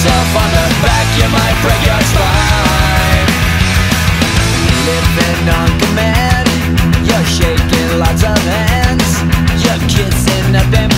yourself on the back, you might break your spine. Living on command, you're shaking lots of hands, you're kissing up and